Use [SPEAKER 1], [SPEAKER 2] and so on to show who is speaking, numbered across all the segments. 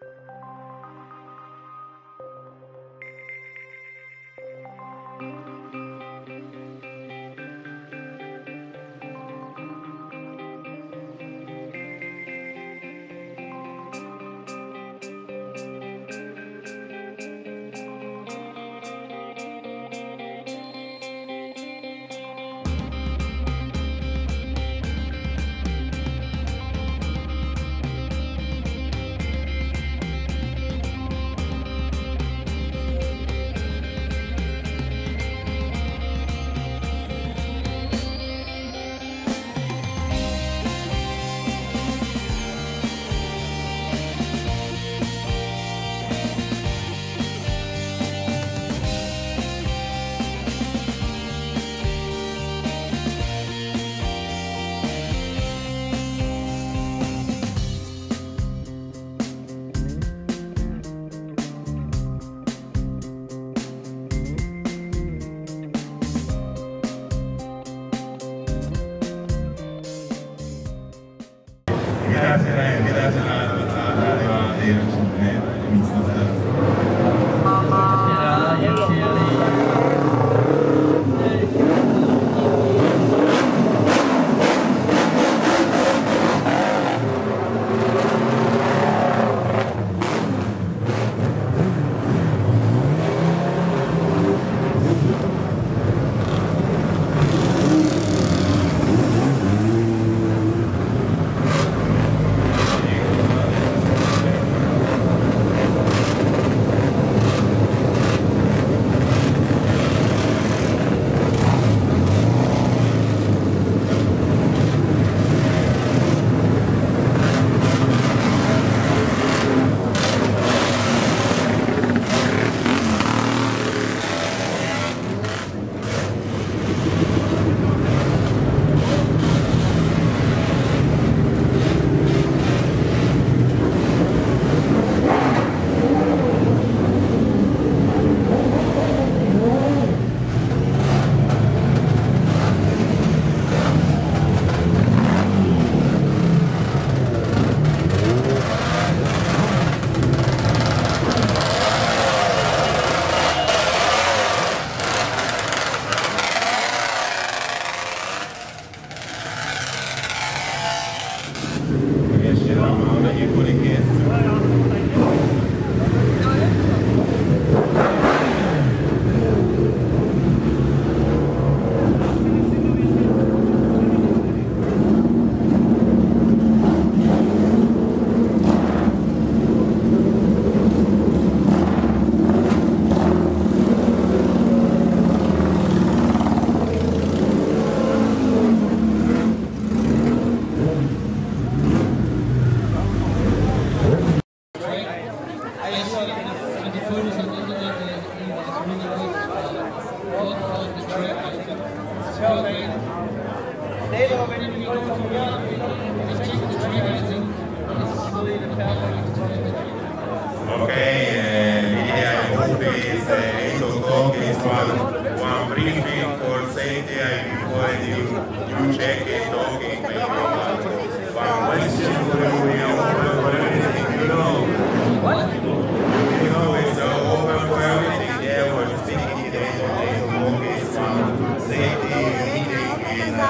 [SPEAKER 1] One briefing for safety before you check it, talking, maybe one question for everything you know. You know, it's open for everything. There was speaking today, talking about safety, meeting in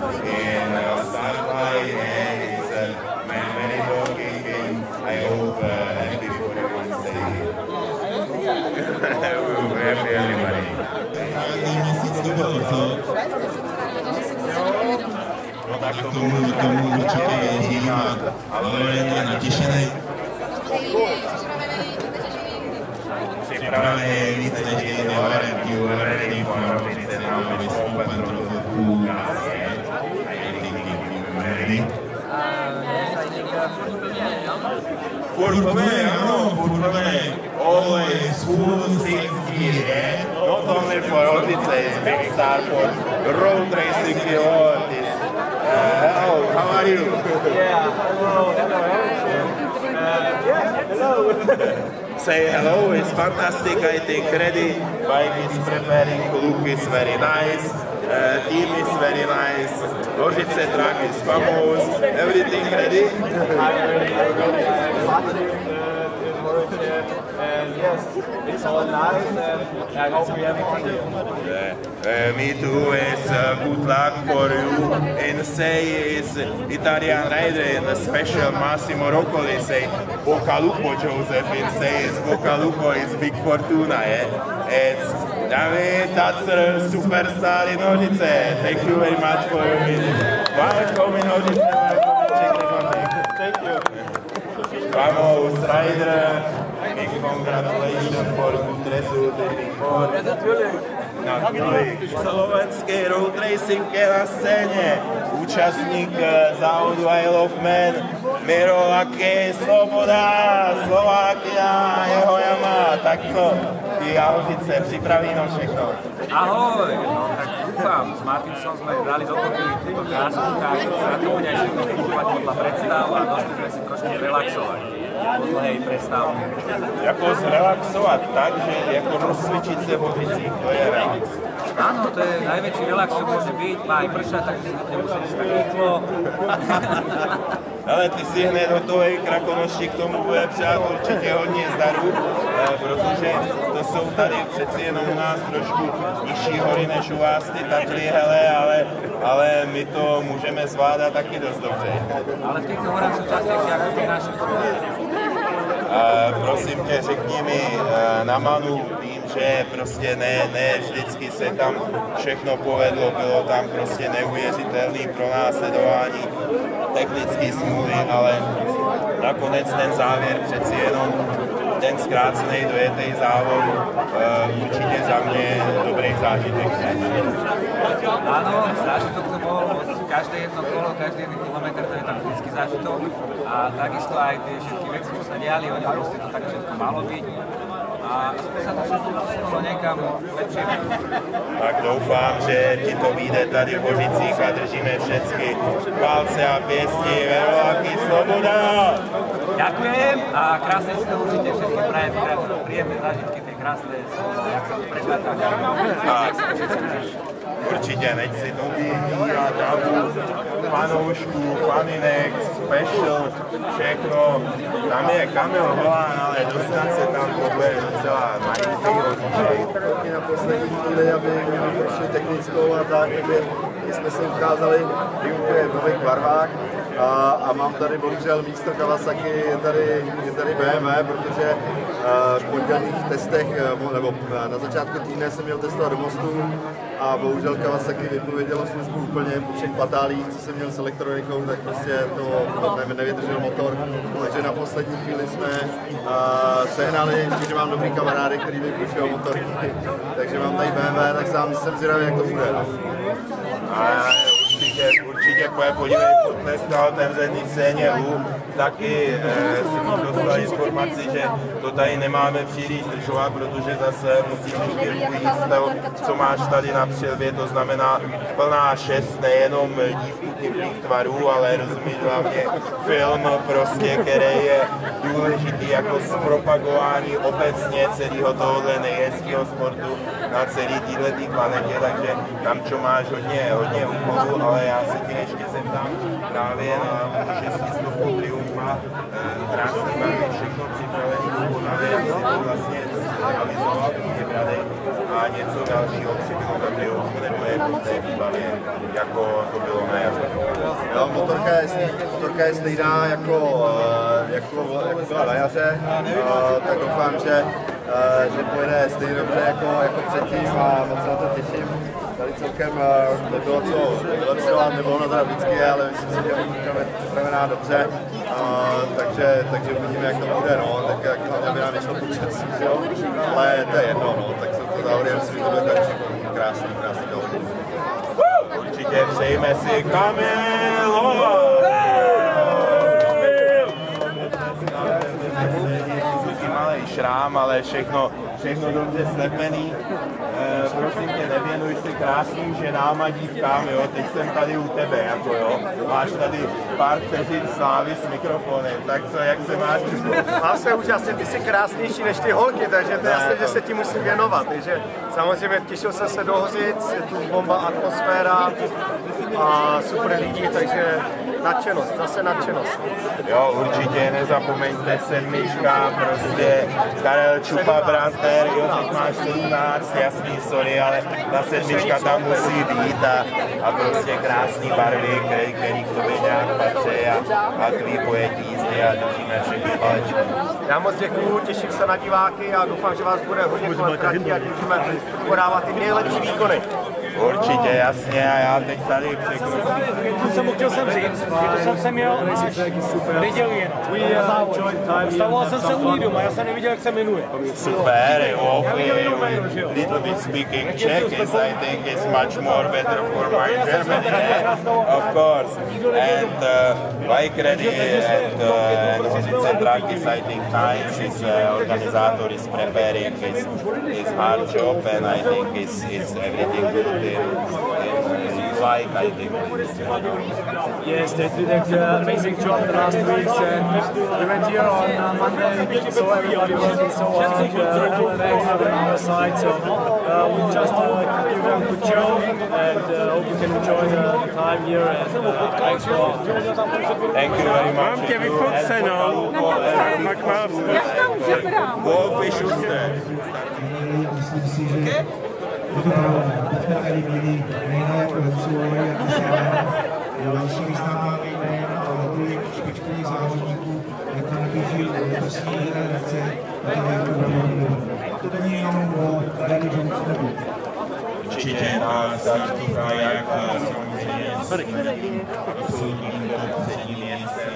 [SPEAKER 1] Starlight, and it's many talking, and I hope happy for everyone's safety. We're happy everybody.
[SPEAKER 2] No tak tomu určitě jezdím ale je to natěšený. Připravený víc než jindy, you are ready for everything now with open to the full gas. I think you ready? Always full 6 gear, not only for Odyssey, big star for road racing pilots. Hello, how are you?
[SPEAKER 3] Yeah, hello.
[SPEAKER 2] Hello. Say hello, it's fantastic, I think, ready. Bike is preparing, look is very nice, team is very nice, Rožice track is famous, everything ready?
[SPEAKER 3] I'm ready. for it here. And yes, it's all nice, and I hope we have fun here.
[SPEAKER 2] Me too. It's good luck for you. And say is Italian rider and special Massimo Roccoli say Boccalupo Joseph and say is Boccalupo is big fortuna. It's David, that's a superstar in Nožice. Thank you very much for welcome in Nožice.
[SPEAKER 3] Thank you.
[SPEAKER 2] Vamos, rider. Big congratulations for good result before. Slovenskej road racing je na scéně. Účastník závodu Isle of Man, Miro Lakej, Sloboda, Slovákia, jeho Yamaha. Tak co, ty Aložice, připraví nám všechno.
[SPEAKER 4] Ahoj, no tak dúfam, s Martinsom sme dali dokopy túto krásku, tak sa to bude aj všetko fungovať podľa predstav a došli sme si trošku relaxovať po dlhej prestávke.
[SPEAKER 2] Jako zrelaxovat tak, že jako rozcvičit se v Vozicích, to je relax.
[SPEAKER 4] Áno, to je najväčší relax, čo môže byť, má aj pršať, takže si nemusíš tak rýchlo.
[SPEAKER 2] Ale ty si hned hotovej Krakonoši, k tomu bude přát určitě hodně zdaru, protože to jsou tady přeci jenom u nás trošku nižší hory než u vás ty Tatry, hele, ale my to můžeme zvládat taky dost dobře.
[SPEAKER 4] Ale v týchto horách sú častejšie ako tie naše.
[SPEAKER 2] Prosím tě, řekni mi na Manu, vím, že prostě ne vždycky se tam všechno povedlo, bylo tam prostě neuvěřitelný pronásledování, technický smůly, ale nakonec ten závěr přeci jenom ten zkrácený dojetý závod určitě za mě dobrý zážitek.
[SPEAKER 4] Áno, zážitok to bol, každé jedno kolo, každý jeden kilometr, to je tam vždycky zážitok a takisto aj tie všetky veci, čo sa diali, oni proste to tak všetko malo byť a sa to všetko posunulo niekam lepšie.
[SPEAKER 2] Tak doufám, že ti to vyjde tady v Vozicích a držíme všetky palce a pěsti, Veroláky, Sloboda!
[SPEAKER 4] Ďakujem a krásne si to určite všetky prajem, príjemné zážitky, tie krásne slovo, jak sa to prechádza.
[SPEAKER 2] Tak, určitě neď si to vyjde a davu, fanoušku, faninek, special, všechno. Tam je Kamil Holán, ale dostat se tam to bude docela majitý hodně.
[SPEAKER 5] Na poslední chvíli, aby prošli technickou a tak, takže jsme se ukázali v nových barvách. A mám tady bohužel místo Kawasaki, je tady BMW, protože v pondělních testech, nebo na začátku týdne jsem měl testovat do mostu a bohužel Kawasaki vypovědělo službu úplně po všech patálích, co jsem měl s elektronikou, tak prostě to nevydržel motor, takže na poslední chvíli jsme sehnali, že mám dobrý kamarády, který mi půjčují motory, takže mám tady BMW, tak sám jsem zvědavý, jak to bude.
[SPEAKER 2] Určitě podívej, dneska na otevřený scéně taky jsem dostal informaci, že to tady nemáme příliš zdržovat, protože zase musíme chvílku jíst to, co máš tady na přilbě, to znamená plná šest, nejenom dívku kyblých tvarů, ale rozumíš hlavně film prostě, který je důležitý jako zpropagování obecně celého tohohle nejhezkého sportu na celý této planetě, takže tam čo máš hodně úkolů, ale já se tě ještě zeptám právě na 600 Triumfa, krásný barvy, všechno připravený, na věc si to vlastně realizoval, vybranej a něco dalšího přibylo na Triumfu, nebo je to v té výbavě, jako to bylo na jaře.
[SPEAKER 5] Jo, motorka je stejná jako byla na jaře, tak doufám, že pojede stejně dobře jako předtím a moc se na to těším. Tady celkem nebylo co vylepšovat, nebylo na to vždycky, ale myslím si, že motorka je připravená dobře, takže uvidíme, jak to bude, no, tak jak hlavně by nám vyšlo počasí, jo, ale to je jedno, no, tak jsou to závody, já myslím, že to bude tady krásný závody.
[SPEAKER 2] Určitě přejme si Kamil Holán! Malý šrám, ale všechno dobře slepený. Prosím tě, nevěnuj se krásným ženám a dívkám, jo, teď jsem tady u tebe, jako jo. Máš tady pár vteřin slávy s mikrofonem, tak co, jak se máš?
[SPEAKER 6] Mám se úžasně, ty jsi krásnější než ty holky, takže to je jasné, že se ti musím věnovat. Takže samozřejmě těšil jsem se do Hořic, je tu bomba atmosféra a super lidi, takže nadšenost, zase nadšenost.
[SPEAKER 2] Jo, určitě nezapomeňte sedmička, prostě Karel Čupa-Brandner, jo, teď máš 17, jasný, sorry, ale ta sedmička tam musí být a prostě krásný barvy, který k tobě nějak patří a tvý pojetí jízdy a držíme všechny palečky.
[SPEAKER 6] Já moc děkuju, těším se na diváky a doufám, že vás bude hodně kolem trati a můžeme podávat ty nejlepší výkony.
[SPEAKER 2] Určitě, jasně, a já teď tady překročím.
[SPEAKER 7] Chtěl jsem říct, že to jsem měl viděl jen. Stavoval jsem se u ní doma, já jsem neviděl, jak se jmenuje.
[SPEAKER 2] Super, little bit speaking Czech is, I think it's much more better for my German, of course. And bike ready and Hozice track is, I think, nice. His organizer is preparing his hard job, and I think is everything good in bike, I think.
[SPEAKER 7] Yes, they did an amazing job the last weeks. We went here on Monday, so everybody working so hard. Thanks on our side, so we just give them a good show and hope you can enjoy the time here. And thanks for all.
[SPEAKER 2] Thank you very much.
[SPEAKER 8] Mám tě vyfoceno,
[SPEAKER 2] Wolf is Schuster.
[SPEAKER 9] Myslím si, že je to pravda. Teď jsme tady měli jména jako Lepsová, jako Sára, další významná jména, ale tolik špičkových závodníků, jak to nabíží lesní generace a tam je to velmi to není jenom o Danny Johnsonovi.
[SPEAKER 2] Určitě nás zaštívá jak samozřejmě absolutním předním městem.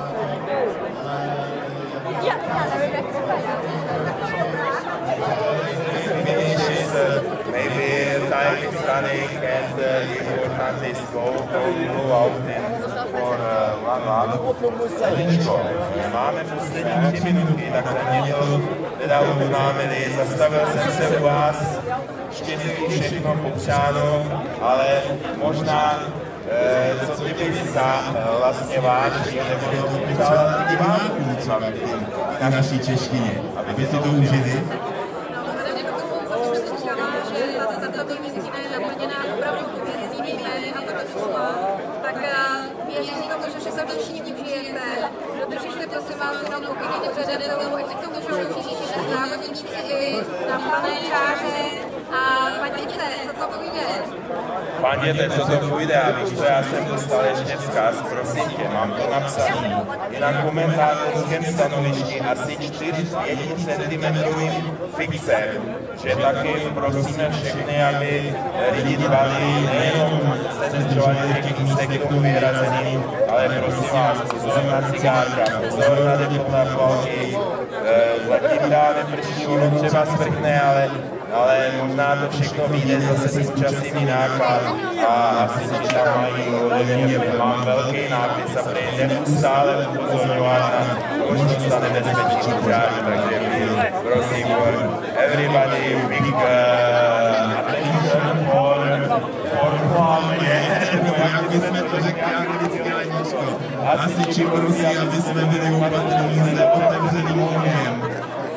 [SPEAKER 2] Maybe time is running and the important is go out for one lap. Máme poslední 3 minutky, tak mě bylo teda oznámený. Zastavil jsem se u vás, štěstí všechno popřáno, ale možná co ty bych vlastně váží, nebo to přála diváků třeba na naší češtině, aby si to užili.
[SPEAKER 10] Tak věřím tomu, že se všichni užijete. Dodržíte prosím vás jenom pokyny předatelů, ať se k tomu můžou všichni závodníci i na plané čáře a fandíte, co to půjde.
[SPEAKER 2] Fandíte, co to půjde a víš co, já jsem dostal ještě vzkaz, prosím tě, mám to napsaný. I na komentátorském stanovišti asi 4-5 cm fixem, že taky prosíme všechny, aby lidi dbali nejenom se zdržovali se k tomu vyrazením, ale prosím vás, pozor na cigárka, pozor na depotafolky, zatím dá neprší, ono třeba sprchne, ale možná to všechno vyjde zase s časem jinak a asi si tam mají ode mě, mám velký nápis a prý neustále upozorňovat na možnost a nebezpečí kuřáků, takže prosím, everybody big attention for fun, jak bychom to řekli anglicky, Leničko. Asi či prosí, aby jsme byli opatrní s neotevřeným ohněm.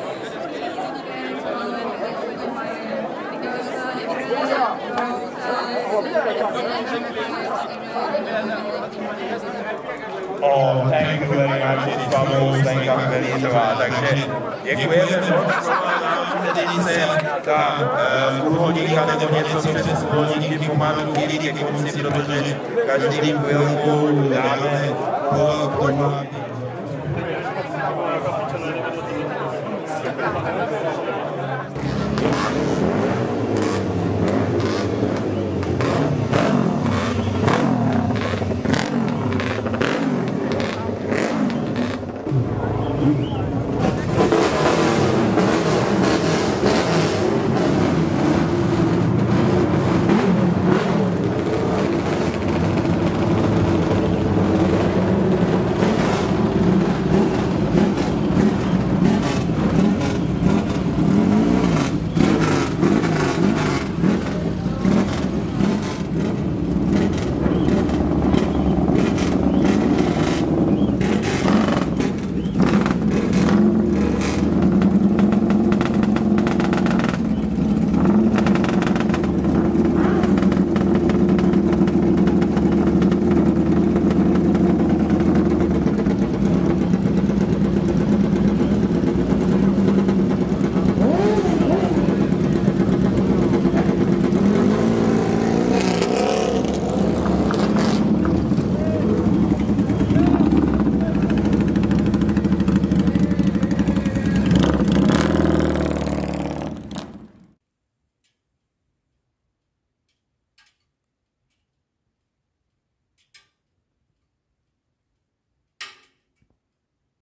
[SPEAKER 2] Oh, thank you very much, it's famous, Lenka Kvelířová, takže děkujeme moc. Ta půl hodinka nebo něco přes půl hodinky pomalu chvíli ke konci, protože každý chvilku dáme k tomu.